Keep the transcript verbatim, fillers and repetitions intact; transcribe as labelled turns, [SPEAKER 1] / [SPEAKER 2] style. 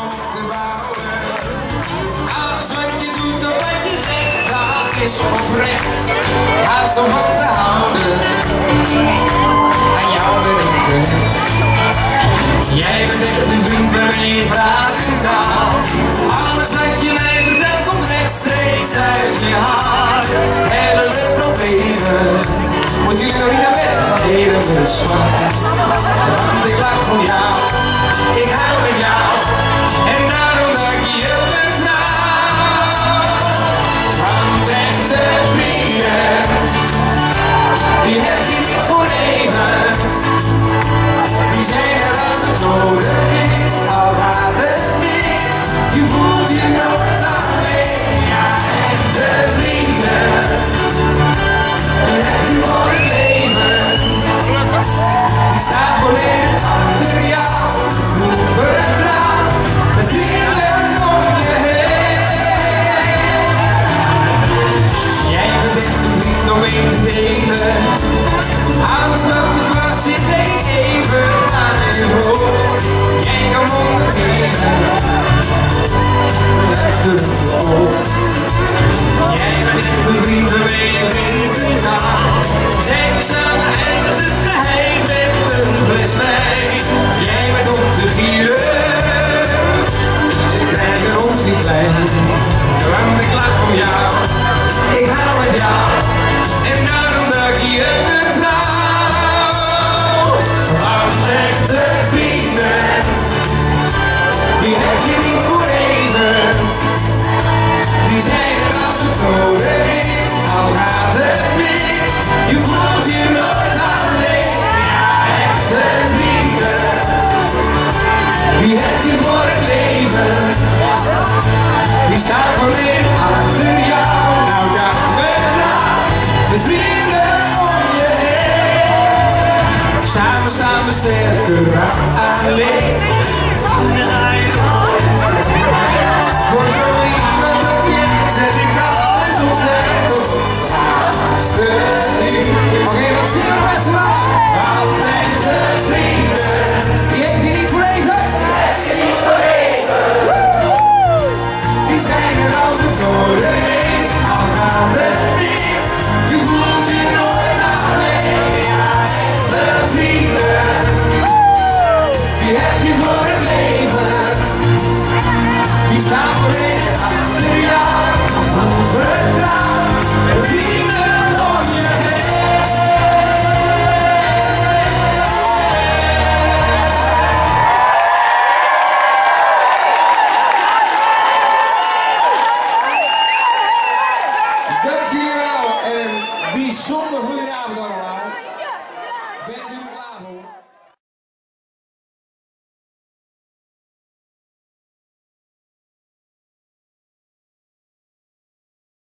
[SPEAKER 1] op te bouwen. Alles wat je doet of wat je zegt, dat is oprecht. Haast om van te houden. Aan jou ben ik gehecht. Jij bent echt een vriend waarmee je vragen kan. Alles wat je mij vertelt komt rechtstreeks uit je hart. Hebben we problemen? Moet jullie nog niet naar bed? Heden we zwart. Want ik lach om jou. Ik hou met jou. En daarom dat ik je vertrouw. Want echte vrienden, die heb je niet voor even. Die zijn er als het nodig is, al gaat het mis. Je voelt je nooit alleen. Ja, echte vrienden, die heb je voor het leven. Die staat volledig achter jou. Voelt vertrouwd, met vrienden om je heen. Jij bent echt een vriend om mee te delen. Alles wat het was, zit ik even aan je hoofd. Jij kan ondergeven, luister op. Jij bent echt een vriend waarmee je drinken kan. Zijn we samen eindigt het geheim met een fles wijn. Jij bent om te vieren, ze krijgen ons niet klein. Want ik lach om jou, ik hou met jou. En daarom dat ik je vertrouw. Want echte vrienden, die heb je niet voor even. Die zijn er als het nodig is, al gaat het mis. Je voelt je nooit alleen. Ja, echte vrienden, die heb je voor het leven. Die staan volledig achter jou. Nou ja, bedankt, de vrienden om je heen. Samen staan we sterker dan alleen. Voor zo iemand als jij zet ik alles opzij tot laatste uur. Oké, wat zien we met z'n allen? Want echte vrienden, die heb je niet voor even. Die zijn er als het nodig is, al gaat het mis. Je voelt je nooit alleen. Ja, echte vrienden, die heb je voor het leven. Die staan volledig achter jou. Vol vertrouwen, met vrienden om je heen. Dank jullie wel en een bijzonder goede avond allemaal.